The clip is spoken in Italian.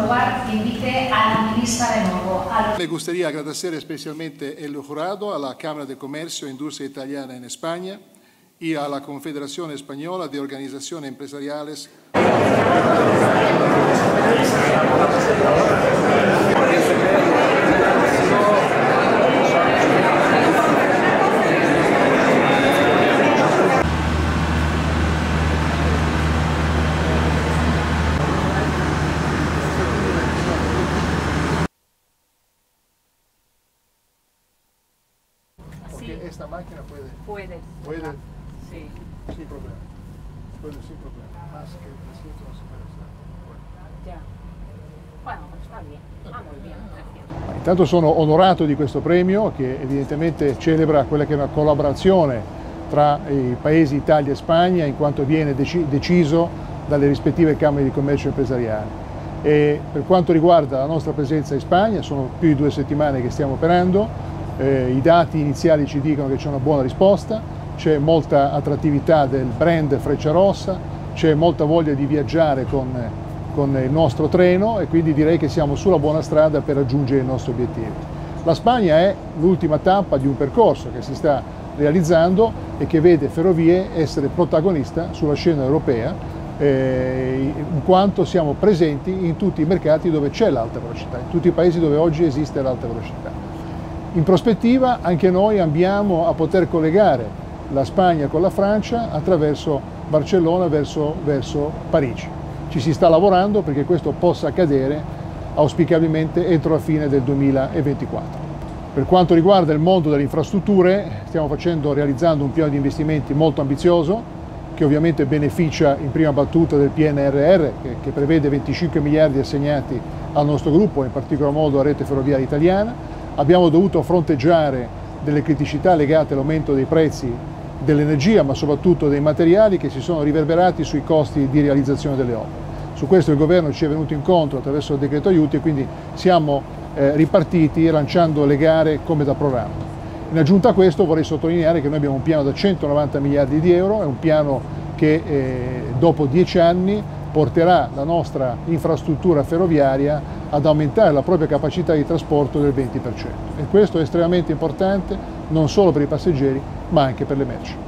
lugar invite a la ministra de nuevo. Me gustaría agradecer especialmente el jurado, a la Cámara de Comercio e Industria Italiana en España y a la Confederación Española de Organizaciones Empresariales. Esta máquina puede. Sí. Sin problema. Puede sin problema. Más que el 300 no se puede usar. Ya. Bueno, está bien. Muy bien, gracias. Intanto sono onorato di questo premio che evidentemente celebra quella che è una collaborazione tra i paesi Italia e Spagna, in quanto viene deciso dalle rispettive Camere di Commercio Empresariali. E per quanto riguarda la nostra presenza in Spagna, sono più di 2 settimane che stiamo operando. I dati iniziali ci dicono che c'è una buona risposta, c'è molta attrattività del brand Frecciarossa, c'è molta voglia di viaggiare con il nostro treno e quindi direi che siamo sulla buona strada per raggiungere i nostri obiettivi. La Spagna è l'ultima tappa di un percorso che si sta realizzando e che vede Ferrovie essere protagonista sulla scena europea, in quanto siamo presenti in tutti i mercati dove c'è l'alta velocità, in tutti i paesi dove oggi esiste l'alta velocità. In prospettiva anche noi ambiamo a poter collegare la Spagna con la Francia attraverso Barcellona verso Parigi. Ci si sta lavorando perché questo possa accadere auspicabilmente entro la fine del 2024. Per quanto riguarda il mondo delle infrastrutture, stiamo realizzando un piano di investimenti molto ambizioso che ovviamente beneficia in prima battuta del PNRR che prevede 25 miliardi assegnati al nostro gruppo, in particolar modo a Rete Ferroviaria Italiana. Abbiamo dovuto fronteggiare delle criticità legate all'aumento dei prezzi dell'energia, ma soprattutto dei materiali che si sono riverberati sui costi di realizzazione delle opere. Su questo il governo ci è venuto incontro attraverso il decreto aiuti e quindi siamo ripartiti lanciando le gare come da programma. In aggiunta a questo vorrei sottolineare che noi abbiamo un piano da 190 miliardi di euro, è un piano che dopo 10 anni porterà la nostra infrastruttura ferroviaria ad aumentare la propria capacità di trasporto del 20%. E questo è estremamente importante non solo per i passeggeri ma anche per le merci.